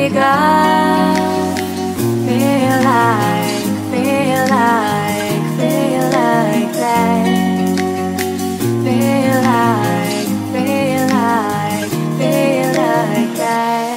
we got. Feel like that. Feel like that.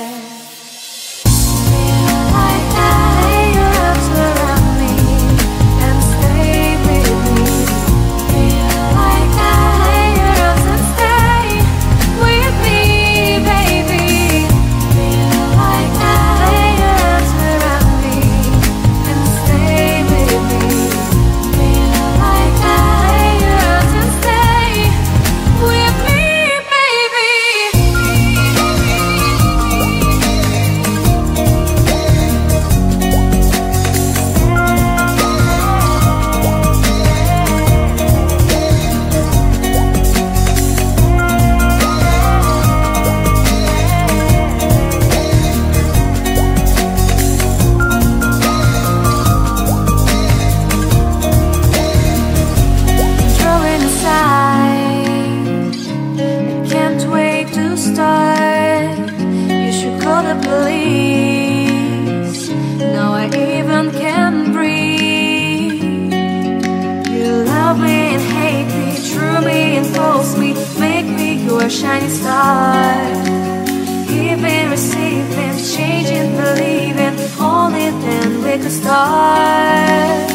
Police. Now I even can breathe. You love me and hate me, true me and false me, make me your shining star. Giving, receiving, changing, believing, only then we could start.